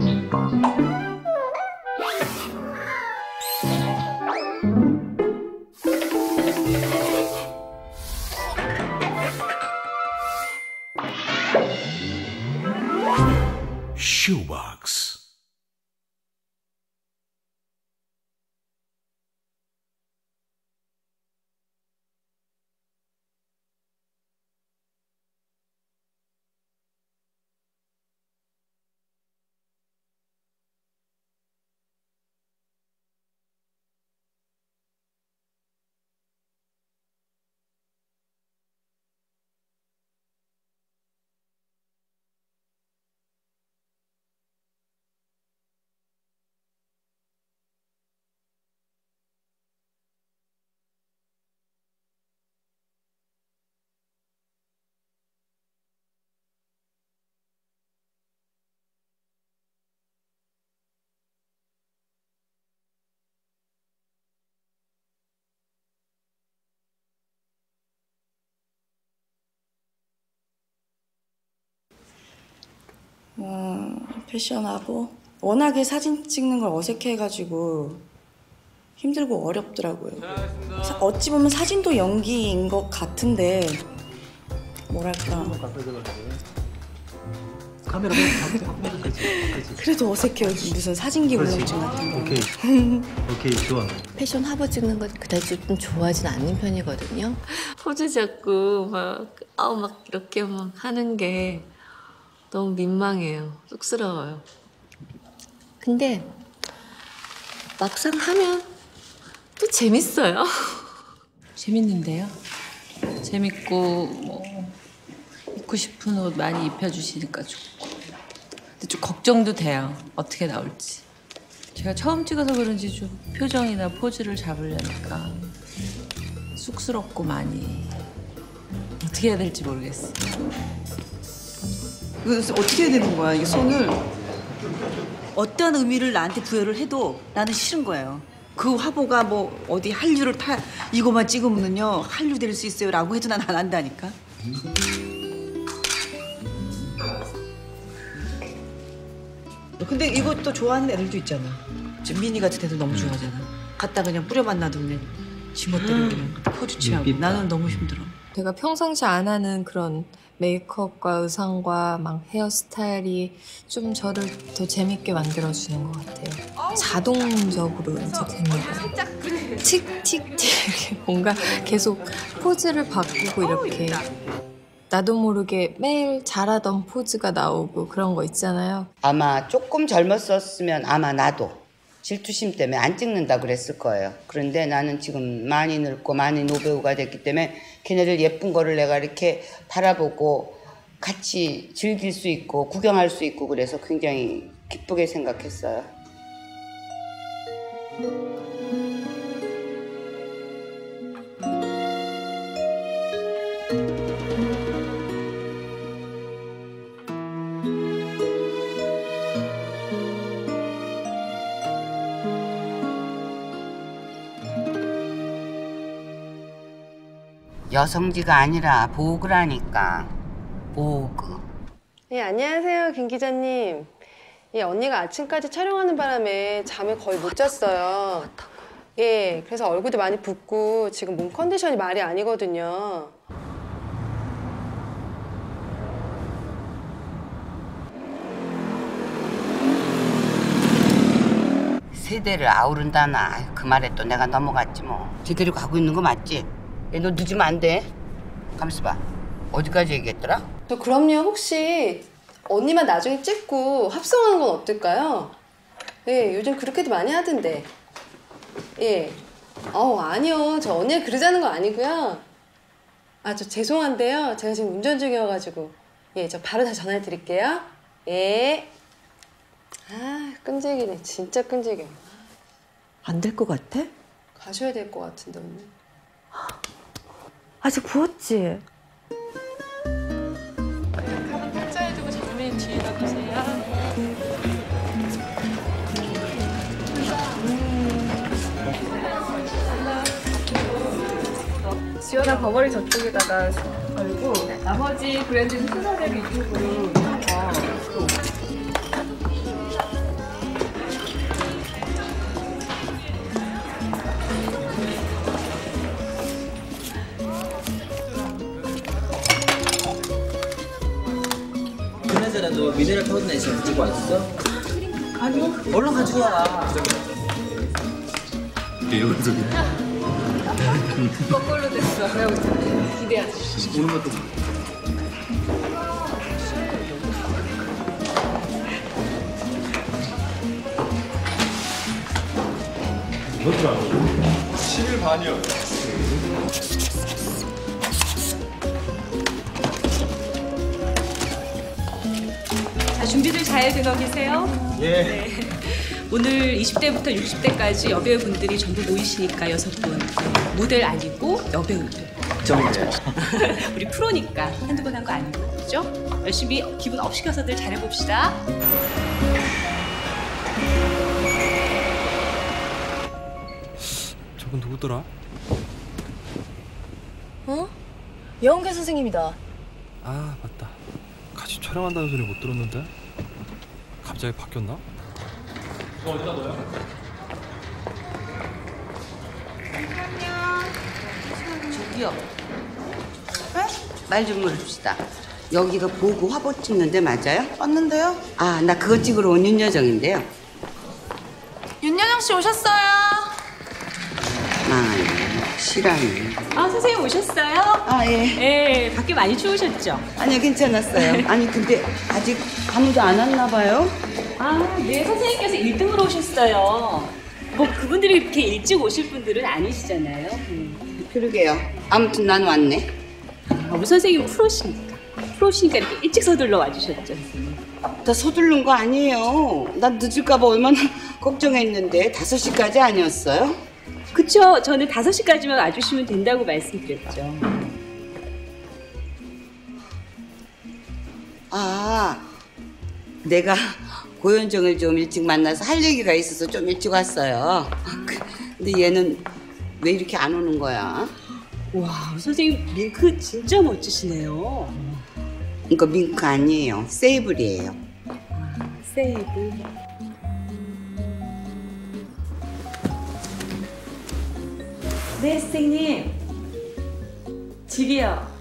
Shoebox. 패션하고 워낙에 사진 찍는 걸 어색해가지고 힘들고 어렵더라고요. 어찌 보면 사진도 연기인 것 같은데 뭐랄까 카메라 그래도 어색해요. 무슨 사진기 울렁증 같은 거. 오케이 좋아. 패션 화보 찍는 건 그다지 좀 좋아하진 않는 편이거든요. 포즈 잡고 막 이렇게 막 하는 게 너무 민망해요. 쑥스러워요. 근데 막상 하면 또 재밌어요. 재밌는데요. 재밌고 뭐 입고 싶은 옷 많이 입혀주시니까 좋고. 근데 좀 걱정도 돼요. 어떻게 나올지. 제가 처음 찍어서 그런지 좀 표정이나 포즈를 잡으려니까 쑥스럽고 많이 어떻게 해야 될지 모르겠어요. 그래서 어떻게 해야 되는 거야? 이 손을 어떠한 의미를 나한테 부여를 해도 나는 싫은 거예요. 그 화보가 뭐 어디 한류를 이거만 찍으면요 한류 될 수 있어요라고 해도 난 안 한다니까. 근데 이것도 좋아하는 애들도 있잖아. 지금 미니 같은 애들 너무 좋아하잖아. 갖다 그냥 뿌려만 놔도 그냥 지멋대로 그냥 포즈 취하고. 나는 너무 힘들어. 제가 평상시 안 하는 그런 메이크업과 의상과 막 헤어스타일이 좀 저를 더 재밌게 만들어주는 것 같아요. 자동적으로 이제 됩니다. 틱틱틱 뭔가 계속 포즈를 바꾸고 이렇게 나도 모르게 매일 잘하던 포즈가 나오고 그런 거 있잖아요. 아마 조금 젊었었으면 아마 나도 질투심 때문에 안 찍는다 그랬을 거예요. 그런데 나는 지금 많이 늙고 많이 노배우가 됐기 때문에 걔네들 예쁜 거를 내가 이렇게 바라보고 같이 즐길 수 있고 구경할 수 있고 그래서 굉장히 기쁘게 생각했어요. 여성지가 아니라 보그라니까. 보그. 예, 안녕하세요, 김 기자님. 예, 언니가 아침까지 촬영하는 바람에 잠을 거의 못 잤어요. 예, 그래서 얼굴도 많이 붓고 지금 몸 컨디션이 말이 아니거든요. 세대를 아우른다나. 그 말에 또 내가 넘어갔지 뭐. 제대로 가고 있는 거 맞지? 야, 너 늦으면 안 돼. 가만있어 봐. 어디까지 얘기했더라? 저 그럼요. 혹시 언니만 나중에 찍고 합성하는 건 어떨까요? 예, 요즘 그렇게도 많이 하던데. 예. 아니요. 저 언니가 그러자는 거 아니고요. 저 죄송한데요. 제가 지금 운전 중이어가지고. 예, 저 바로 다시 전화해 드릴게요. 예. 끈질기네. 진짜 끈질겨. 안 될 것 같아? 가셔야 될 것 같은데, 언니. 아직 부었지? 가방 탁자해두고 장면이 뒤에다 두세요. 지연아 버버리 저쪽에다가 걸고 나머지 브랜드는 순서대로 이쪽으로 너 미네랄 파우더 있어 가지고 왔어? 아니요. 얼른 가져와. 이런 소리. 거꾸로 됐어. 기대하지. 오는 것도. 그렇더라고. 10일 반이요. 자, 준비들 잘 되고 계세요? 예. 네. 오늘 20대부터 60대까지 여배우분들이 전부 모이시니까 6분. 모델 아니고 여배우들. 정재. 우리 프로니까 한두 번 한 거 아니고, 그죠? 열심히 기분 업 시켜서들 잘해봅시다. 저건 누구더라? 어? 여은계 선생님이다. 아 맞다. 같이 촬영한다는 소리 못 들었는데. 갑자기 바뀌었나? 어디다 넣어요? 저기요. 말 좀 물읍시다. 여기가 보고 화보 찍는데 맞아요? 왔는데요? 아, 나 그거 찍으러 온 윤여정인데요. 윤여정 씨 오셨어요. 망하네. 실화네. 아, 선생님 오셨어요? 아, 예. 네, 밖에 많이 추우셨죠? 아니요, 괜찮았어요. 아니, 근데 아직 아무도 안 왔나 봐요? 아, 네, 선생님께서 1등으로 오셨어요. 뭐 그분들이 이렇게 일찍 오실 분들은 아니시잖아요. 그러게요. 아무튼 난 왔네. 우리 선생님 프로시니까 이렇게 일찍 서둘러 와주셨죠. 나 서두른 거 아니에요. 난 늦을까봐 얼마나 걱정했는데 5시까지 아니었어요? 그쵸? 저는 5시까지만 와주시면 된다고 말씀드렸죠. 아, 내가 고현정을 좀 일찍 만나서 할 얘기가 있어서 좀 일찍 왔어요. 근데 얘는 왜 이렇게 안 오는 거야? 와, 선생님 밍크 진짜 멋지시네요. 이거 밍크 아니에요. 세이블이에요. 세이브. 네, 선생님. 집이요.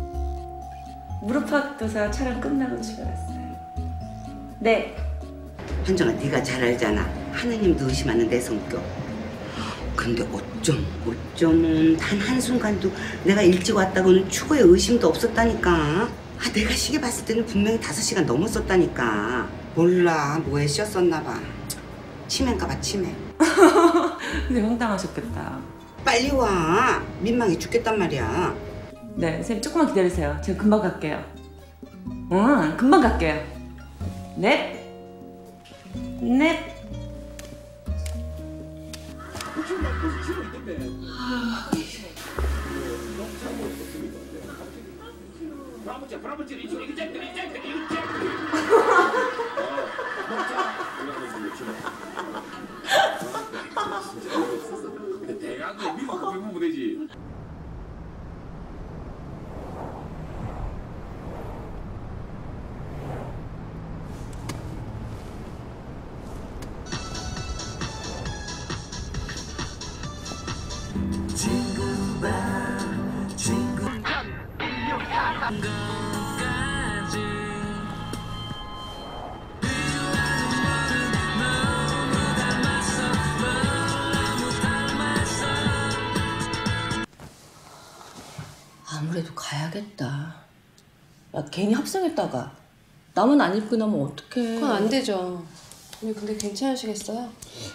무릎팍 도사 촬영 끝나고 집에 왔어요. 네. 현정아, 네가 잘 알잖아. 하느님도 의심하는 내 성격. 근데 어쩌면 단 한순간도 내가 일찍 왔다고는 추구에 의심도 없었다니까. 아, 내가 시계 봤을 때는 분명히 5시간 넘었었다니까. 몰라, 뭐에 씌었었나 봐. 치매인가 봐, 치매. 근데 황당하셨겠다. 빨리 와. 민망해 죽겠단 말이야. 네, 선생님 조금만 기다리세요. 제가 금방 갈게요. 응, 금방 갈게요. 네. 네. 대학에 미국 배우면 되지. 아무래도 가야겠다. 야, 괜히 합성했다가 나만 안 입고 나면 어떡해. 그건 안 되죠. 언니 근데 괜찮으시겠어요?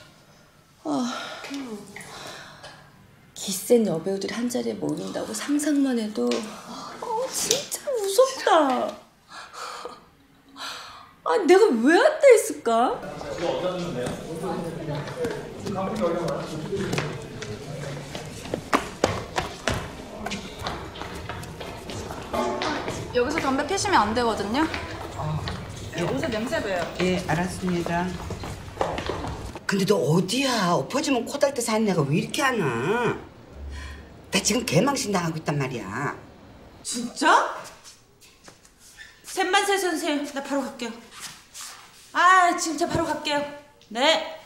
기센 여배우들이 한 자리에 모인다고 상상만 해도 진짜 무섭다. 아, 내가 왜 앉아 있을까? 여기서 담배 피시면 안 되거든요. 여기서 냄새 배요. 예, 알았습니다. 근데 너 어디야? 엎어지면 코달 때 사는 애가 왜 이렇게 하나? 나 지금 개망신 당하고 있단 말이야. 진짜? 셋만 세 선생님, 나 바로 갈게요. 아, 진짜 바로 갈게요. 네.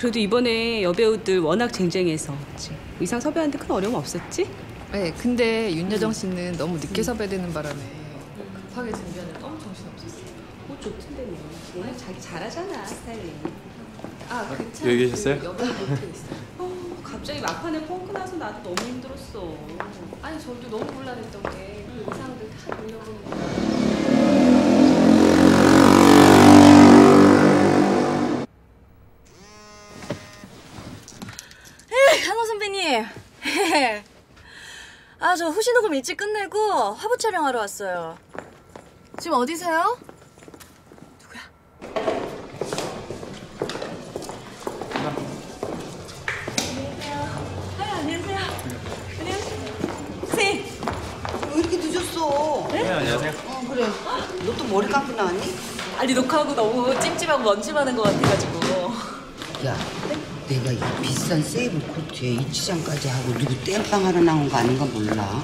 그래도 이번에 여배우들 워낙 쟁쟁해서 의상 섭외하는데 큰 어려움 없었지? 네, 근데 윤여정 씨는 너무 늦게 섭외되는 바람에 급하게 준비하는 너무 정신없었어요. 옷 좋던데 뭐. 워낙 자기 잘하잖아 스타일링. 그 여기 계셨어요? 여배우 밑에 있어요. 갑자기 막판에 펑크 나서 나도 너무 힘들었어. 아니 저도 너무 곤란했던 게 그 의상들 다 돌려보는 거. 한호 선배님. 아, 저 후시 녹음 일찍 끝내고 화보 촬영하러 왔어요. 지금 어디세요? 누구야? 안녕하세요. 왜 이렇게 늦었어? 네, 안녕하세요. 그래. 너 또 머리 감고 나왔니? 아니, 녹화하고 너무 찜찜하고 먼지 많은 것 같아가지고. 야, 내가 이 비싼 세이브 코트에 이치장까지 하고 누구 땜빵 하러 나온 거 아닌가 몰라.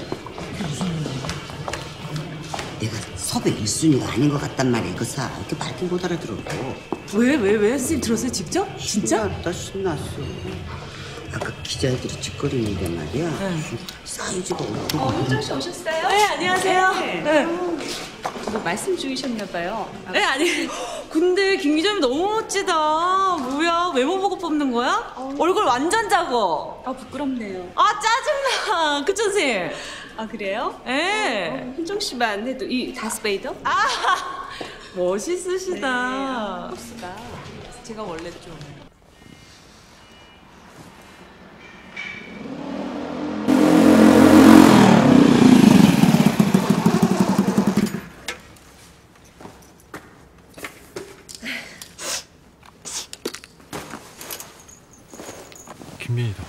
내가 섭외 1순위가 아닌 것 같단 말이야. 이거 사. 이렇게 말긴 못 알아들어. 왜? 선생님 들었어요, 직접? 진짜? 신났어. 아까 기자애들이 짓거리는데 말이야. 사이즈가 어떻고. 효정 씨 오셨어요? 네, 안녕하세요. 네. 뭐 말씀 중이셨나 봐요. 네, 아니. 근데 김 기자님 너무 멋지다. 뭐야, 외모 보고 뽑는 거야? 얼굴 완전 작어. 아 부끄럽네요. 아, 짜증나. 그쵸, 선생님? 아 그래요? 네. 효정 씨만 해도 이 다스베이더? 아, 멋있으시다. 포스가 제가 원래 좀. 김민희다.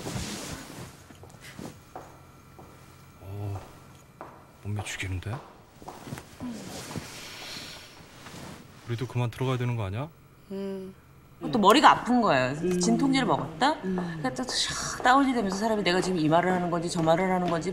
몸매 죽이는데? 우리도 그만 들어가야 되는 거 아니야? 또 머리가 아픈 거예요. 진통제를 먹었다? 그러니까 샥 다운이 되면서 사람이 내가 지금 이 말을 하는 건지 저 말을 하는 건지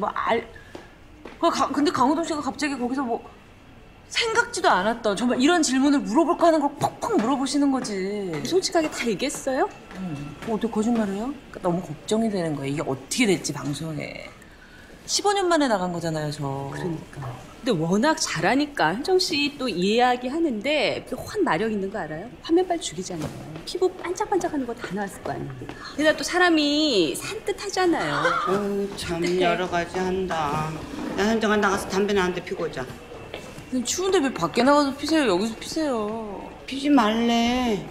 근데 강호동 씨가 갑자기 거기서 뭐 생각지도 않았던 정말 이런 질문을 물어볼까 하는 걸 퍽퍽 물어보시는 거지. 솔직하게 다 얘기했어요? 어떻게 거짓말해요? 그러니까 너무 걱정이 되는 거예요. 이게 어떻게 될지 방송에. 15년 만에 나간 거잖아요, 저. 그러니까. 근데 워낙 잘하니까 효정 씨 또 이야기 하는데 확 마력 있는 거 알아요? 화면 빨리 죽이잖아요. 피부 반짝반짝하는 거 다 나왔을 거 아니에요. 게다가 또 사람이 산뜻하잖아요. 참 여러 가지 한다. 야, 현정아 나가서 담배나 한 대 피고 오자. 추운데 왜 밖에 나가서 피세요? 여기서 피세요. 피지 말래.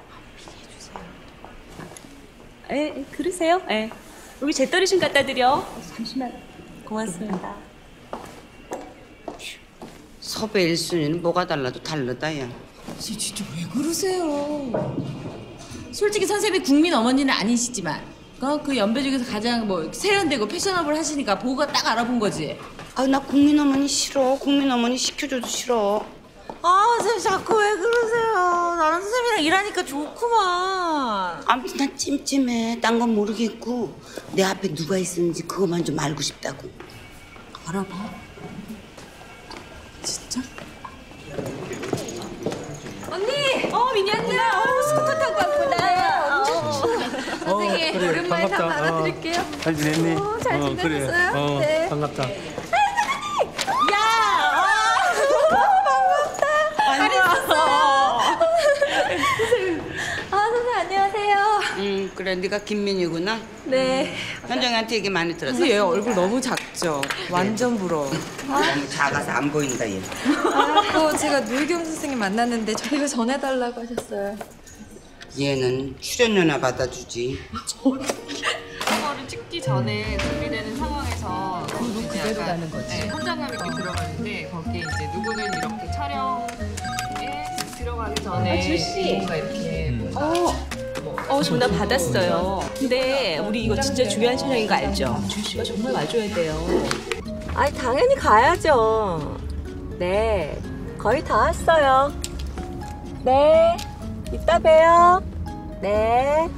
그러세요? 예. 여기 재떨이 좀 갖다 드려. 잠시만. 고맙습니다. 섭외 1순위는 뭐가 달라도 다르다, 야. 진짜 왜 그러세요? 솔직히 선생님이 국민 어머니는 아니시지만 그 연배 중에서 가장 뭐 세련되고 패셔너블 하시니까 보고 딱 알아본 거지. 아, 나 국민 어머니 싫어. 국민 어머니 시켜줘도 싫어. 아, 선생님 자꾸 왜 그러세요? 나는 선생님이랑 일하니까 좋구만. 아무튼 난 찜찜해. 딴 건 모르겠고 내 앞에 누가 있었는지 그것만 좀 알고 싶다고. 알아봐. 진짜? 언니! 민희 안녕! 스쿠터 타고 왔구나. 선생님, 그래, 오랜만에 다 반갑다. 받아드릴게요. 잘 지냈니? 잘 지내셨어요? 그래. 네. 반갑다. 선생님 안녕하세요. 그래 네가 김민희구나. 네. 현정이한테 얘기 많이 들었어. 근데 얘 얼굴 너무 작죠? 완전 부러워. 너무 작아서 안 보인다 얘. 또 제가 노희경 선생님 만났는데 저희가 전해달라고 하셨어요. 얘는 출연료나 받아주지. 영화를 찍기 전에 준비되는 상황에서 그대로 가는 거지. 네, 현장감 있게 들어가는데 거기에 이제 누구는 이렇게 촬영에 들어가기 전에 주씨. 뭔가 이렇게 전화 받았어요. 근데 우리 이거 진짜 중요한 촬영인 거 알죠? 주씨가 정말 와줘야 돼요. 아니, 당연히 가야죠. 네, 거의 다 왔어요. 네, 이따 봬요. 네.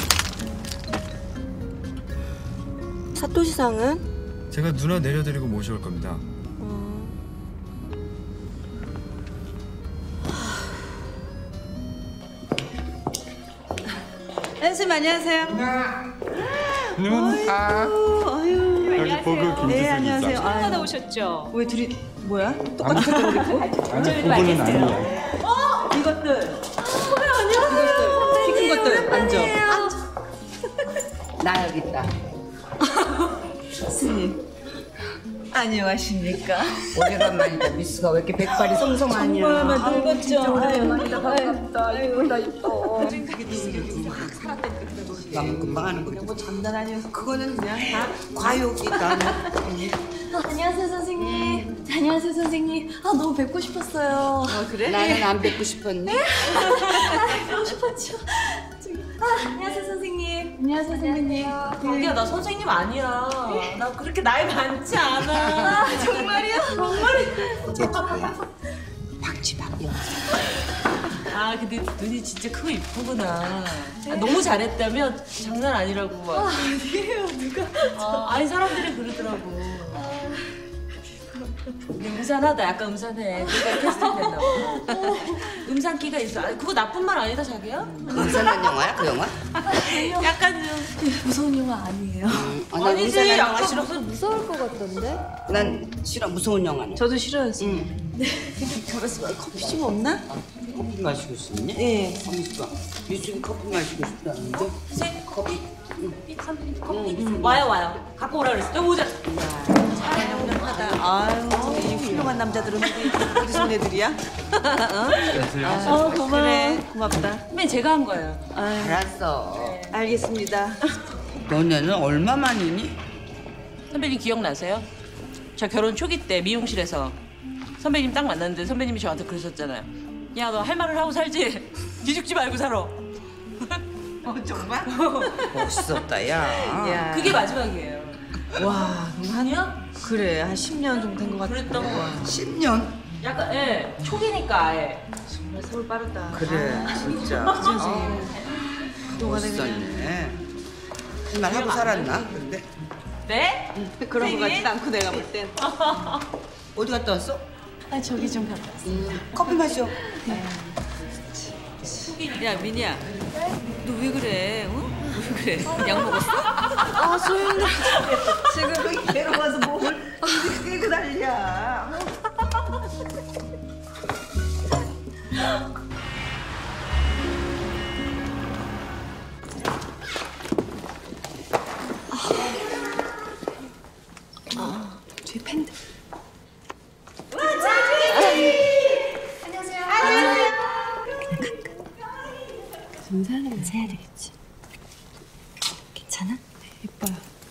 사토시상은? 제가 누나 내려드리고 모셔올 겁니다. 선생님 안녕하세요. 여기 보고 김지숙이죠. 네 안녕하세요. 처음 받아 오셨죠? 왜 둘이 뭐야? 똑같은 거 입고? 아니 부부는 아니에요. 이것들. 안녕하세요. 키 큰 것들 앉아. 나 여기 있다. 스님 안녕하십니까? 오래간만이다. 미스가 왜 이렇게 백발이 성성하냐. 정말 늙었죠. 오래간만이다. 반갑다. 아이고 나 이뻐. 마음 금방 하는 거지. 뭐 장난 아니어서 그거는 그냥 다 과욕이다. 안녕하세요 선생님. 안녕하세요 선생님. 아 너무 뵙고 싶었어요. 그래? 나는 안 뵙고 싶었니? 뵙고 싶었죠. 안녕하세요 선생님. 안녕하세요 선생님. 자기야 나 선생님 아니야. 나 그렇게 나이 많지 않아. 정말이야? 박쥐박이야. 아 근데 눈이 진짜 크고 이쁘구나. 아, 너무 잘했다면 장난 아니라고 막. 아니에요 누가. 아니 사람들이 그러더라고. 근데 음산하다. 약간 음산해. 그러니까 캐스팅 됐나 봐. 음산기가 있어. 아니, 그거 나쁜 말 아니다 자기야? 음산한 영화야 그 영화? 약간 좀 무서운 영화 아니에요. 난 아니지. 음산한 영화 약간 싫어. 무서울 것 같던데? 난 싫어 무서운 영화는. 저도 싫어요. 저랬어. 커피 좀 없나? 커피 마시고 싶니? 예. 미숙이 커피 마시고 싶다는데. 선생님 커피? 커피? 와요. 갖고 오라 그랬어. 여기 오자. 아유, 이 훌륭한 남자들은 어디 손 애들이야? 고마워. 그래, 고맙다. 선배님 제가 한 거예요. 알았어. 알겠습니다. 너네는 얼마만이니? 선배님 기억나세요? 저 결혼 초기 때 미용실에서 선배님 딱 만났는데 선배님이 저한테 그러셨잖아요. 야, 너 할 말을 하고 살지? 기죽지 말고 살아. 정말? 멋있었다 야. 그게 마지막이에요. 와, 아니야? 그래, 한 10년 정도 된 것 같아. 그랬던 거 같아. 10년? 약간 초기니까 아예. 정말 세월 빠르다. 그래 진짜. 그동안에 그냥 멋있었네. 할말 하고 살았나? 근데 네? 그런 거 같지도 않고 내가 볼 땐. 어디 갔다 왔어? 아 저기 좀 갔다 왔어요. 커피 마셔. 야, 민이야. 너 왜 그래? 왜 그래? 약 먹었어? 아 소윤이 지금 거기 괴로워서 몸을 끌고 난리야. 뒤에 팬들. 인사하면서 해야 되겠지. 괜찮아? 네, 예뻐요.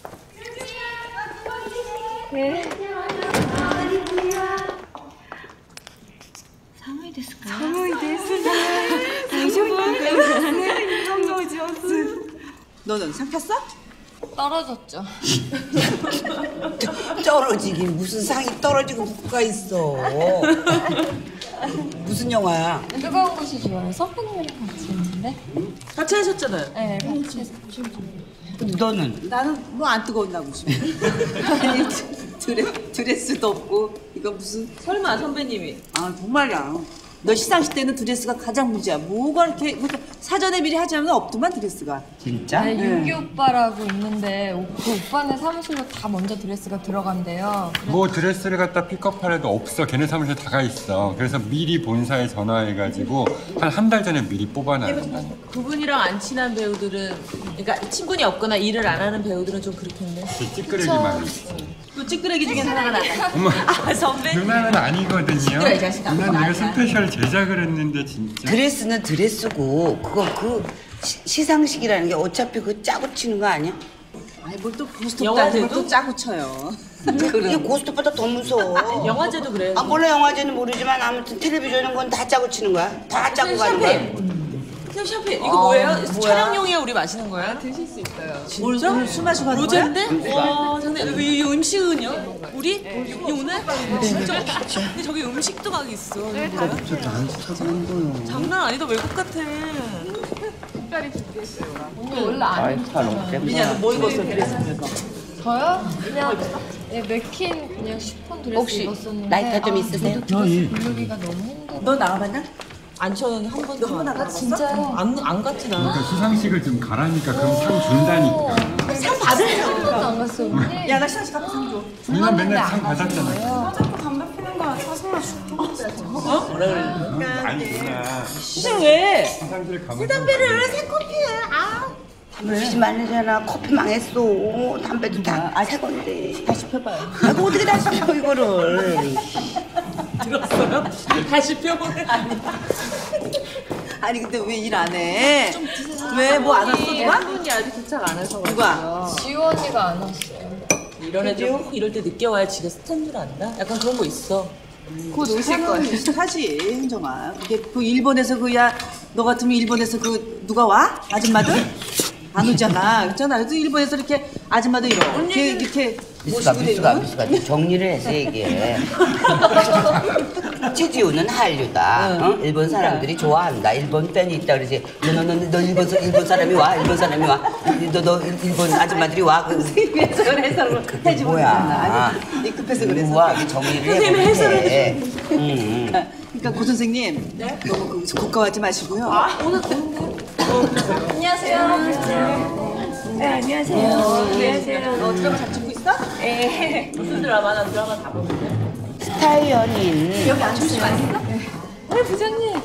상어이 됐을까? 상어이 됐을까? 너는 상 탔어? 떨어졌죠. 떨어지긴 무슨 상이 떨어지고 누가 있어. 무슨 영화야? 뜨거운 곳이 좋아요. 선배님이랑 같이 했는데. 같이 하셨잖아요. 네, 같이 해서. 너는? 나는 뭐 안 뜨거웠나 보지. 아니 드레스도 없고 이거 무슨 설마 선배님이. 아 정말이야. 너 시상식 때는 드레스가 가장 문제야. 뭐가 이렇게 그러니까 사전에 미리 하지 않으면 없더만 드레스가. 진짜? 네, 윤기 오빠라고 있는데 그 오빠네 사무실로 다 먼저 드레스가 들어간대요. 뭐 드레스를 갖다 픽업하려도 없어. 걔네 사무실 다 가 있어. 그래서 미리 본사에 전화해가지고 한 달 전에 미리 뽑아놔야 된다니까. 그분이랑 안 친한 배우들은, 그러니까 친분이 없거나 일을 안 하는 배우들은 좀 그렇겠네. 찌끄레기만 있어. 또 찌끄레기 중에 하나가 나다. 엄마, 아 선배. 누나는 아니거든요. 시끄러, 이 자식아. 누나는 내가 스페셜 제작을 했는데 진짜. 드레스는 드레스고 그거 시상식이라는 게 어차피 그 짜고 치는 거 아니야? 아니 뭘 또 고스톱 영화제도? 또 짜고 쳐요. 이게 고스톱보다 더 무서워. 영화제도 그래요. 아 몰라 영화제는 모르지만 아무튼 텔레비전은 건 다 짜고 치는 거야. 다 짜고 가는 거야. 샤피 이거 뭐예요? 촬영용이야 우리 마시는 거야? 드실 수 있어요. 오늘 술 마시고 하는 거야? 로제인데? 와 장난. 이 음식은요? 우리? 이 오늘? 진짜? 근데 저기 음식도 막 있어. 네, 다 저도 안 찾아온 거요. 장난 아니다. 외국 같아. 특별히 준비했어요. 오늘 원래 안 입잖아요. 민야 너 뭐 입었어 드레스 그거? 저요? 그냥 맥힌 그냥 쉬폰 드레스 혹시 입었었는데 라이터 좀 있으세요? 부르기가 너무 힘들어. 너 나가봤나? 안 쳐요. 한 번도 한 번 안 갔어? 진짜요? 안 갔지 나. 그러니까 시상식을 좀 가라니까 그럼 상 준다니까. 상 받으려고. 안 갔어. 야, 나 시상식 가서 상 줘. 우리는 맨날 상 받았잖아. 자꾸 담배 피는 거야. 짜증나 죽겠어. 뭐라 그래? 아니구나. 시상 왜? 시상식을 가면 담배를 새 커피에 담배 피지 말래잖아. 커피 망했어. 담배도 다새 건데. 다시 펴봐요. 아이고 어떻게 다시 펴 이거를. 들었어요? 다시 펴보래. 아니 근데 왜 일 안 해? 왜 뭐 안 왔어 누가? 분이 아직 도착 안 해서 누가? 지우 언니가 안 왔어요. 이런 애들 꼭 이럴 때 늦게 와야 지가 스탠 줄 안다? 약간 그런 거 있어. 곧 오실 거야. 하지, 현정아. 그게 그 일본에서 그야 너 같으면 일본에서 그 누가 와? 아줌마들? 안 오잖아. 그렇잖아. 그래서 일본에서 이렇게 아줌마들 이렇게 모시고 미수가 정리를 해서 얘기해. 최지우는 한류다. 어? 일본 사람들이 좋아한다. 일본 팬이 있다 그러지. 너 일본 사람이 와. 일본 사람이 와. 너 일본 아줌마들이 와. 그래서 해석을 해주고 뭐야? 이 급해서 그래서. 우와, 정리를 해보는데. 그러니까 고 선생님 너무 고가하지 마시고요. 오늘 안녕하세요. 네, 안녕하세요. 안녕하세요. 너 드라마 잘 찍고 있어? 네. 무슨 드라마? 난 드라마 다 보는데. 스타일 연인. 여기 앉으시면 안 될까? 네, 부장님.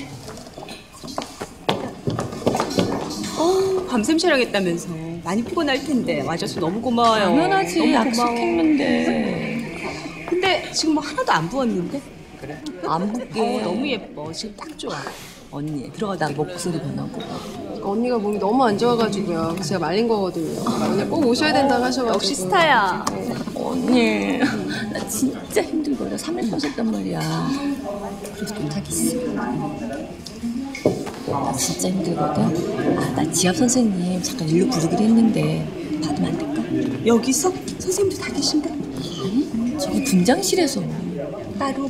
밤샘 촬영했다면서 많이 피곤할 텐데 와줘서 너무 고마워요. 당연하지. 너무 약속했는데. 근데 지금 뭐 하나도 안 부었는데? 그래? 안 붓게. 너무 예뻐. 지금 딱 좋아. 언니 들어가다 목소리 변하고. 언니가 몸이 너무 안 좋아가지고요. 제가 말린 거거든요. 오늘 꼭 오셔야 된다고 하셔가지고. 역시 스타야. 언니, 나 진짜 힘들거든. 3일 빠졌단 말이야. 그래도 못하겠어. 나 진짜 힘들거든. 아, 나 지압 선생님 잠깐 일로 부르기로 했는데 받으면 안 될까? 여기서 선생님도 다 계신데? 아니, 저기 분장실에서. 따로.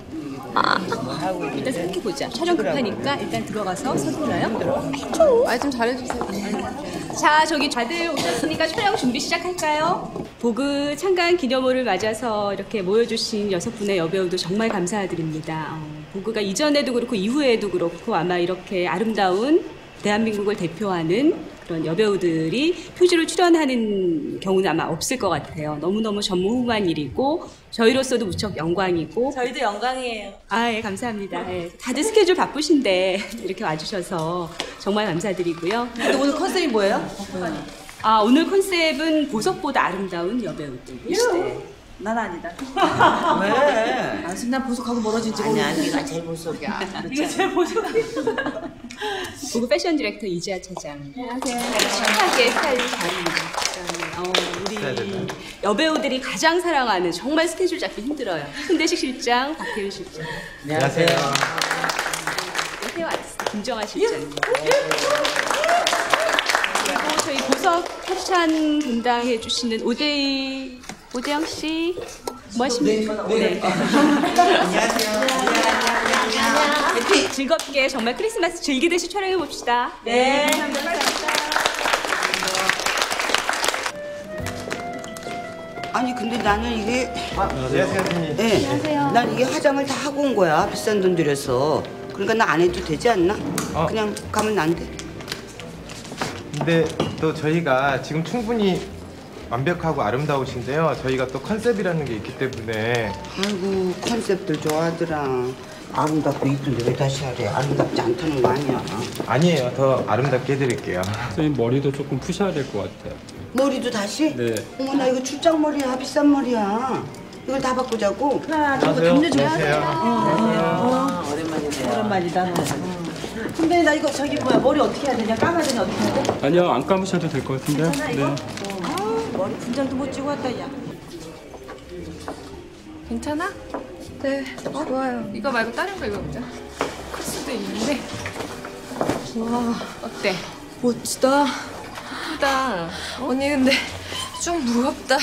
일단 생각해보자. 촬영 급하니까 일단 들어가서 서둘러요. 말 좀 잘해주세요. 자, 저기 다들 오셨으니까 촬영 준비 시작할까요? 보그 창간 기념호를 맞아서 이렇게 모여주신 6분의 여배우도 정말 감사드립니다. 보그가 이전에도 그렇고 이후에도 그렇고 아마 이렇게 아름다운 대한민국을 대표하는 그런 여배우들이 표지로 출연하는 경우는 아마 없을 것 같아요. 너무너무 전무후무한 일이고 저희로서도 무척 영광이고 저희도 영광이에요. 아, 예, 감사합니다. 예, 다들 스케줄 바쁘신데 이렇게 와주셔서 정말 감사드리고요. 근데 오늘 컨셉이 뭐예요? 아, 오늘 컨셉은 보석보다 아름다운 여배우들. 난 아니다. 왜? 아, 지금 난 보석하고 멀어진 지가 아니야, 네가 제일 보석이야. 이거 제일 보석이야. 보그 패션 디렉터 이지아 차장. 안녕하세요. 시크하게 스타일을 잘합니다. 우리 여배우들이 가장 사랑하는 정말 스케줄 잡기 힘들어요. 손대식 실장, 박태윤 실장. 안녕하세요. 헤어 아티스트 김정아 실장님. 그리고 저희 보석 협찬 담당해 주시는 오재영 씨. 뭐 하십니까? 네. 안녕하세요. 즐겁게 정말 크리스마스 즐기듯이 촬영해 봅시다. 네. 아니 근데 나는 이게 안녕하세요, 선생님. 네. 난 이게 화장을 다 하고 온 거야. 비싼 돈 들여서. 그러니까 나 안 해도 되지 않나? 그냥 가면 안 돼. 근데 또 저희가 지금 충분히 완벽하고 아름다우신데요. 저희가 또 컨셉이라는 게 있기 때문에. 아이고 컨셉들 좋아하더라. 아름답고 이쁜데 왜 다시 하래? 아름답지 않다는 거 아니야? 아니에요. 더 아름답게 해드릴게요. 선생님 머리도 조금 푸셔야 될 것 같아요. 머리도 다시? 네. 어머 나 이거 출장 머리야. 비싼 머리야. 이걸 다 바꾸자고? 하나 저거 담내줘야 돼. 오랜만이다. 근데 나 이거 저기 뭐야 머리 어떻게 해야 되냐? 감아야 되냐? 어떻게 해야 돼? 아니요, 안 감으셔도 될 것 같은데요. 네. 머리 분장도 못 찍고 왔다 야. 괜찮아? 네, 좋아요. 이거 말고 다른 거 입어보자. 클 수도 있는데. 와, 어때? 멋지다. 예쁘다. 언니, 근데 좀 무겁다.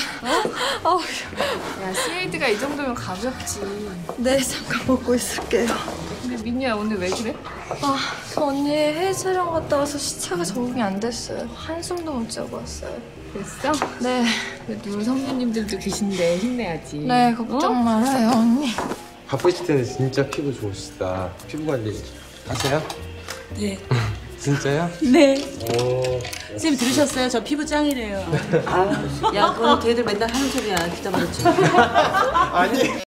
야, 스웨이드가 이 정도면 가볍지. 네, 잠깐 먹고 있을게요. 근데 민유야 오늘 왜 그래? 아, 언니 해외 촬영 갔다 와서 시차가 적응이 안 됐어요. 한숨도 못 자고 왔어요. 됐어? 네. 그래도 선배님들도 계신데 힘내야지. 네, 걱정 말아요, 언니. 바쁘실 때는 진짜 피부 좋으시다. 피부 관리 하세요? 네. 진짜요? 네. 오. 선생님 들으셨어요? 저 피부 짱이래요. 야, 그건 걔들 맨날 하는 소리야. 기다 말했지. 아니.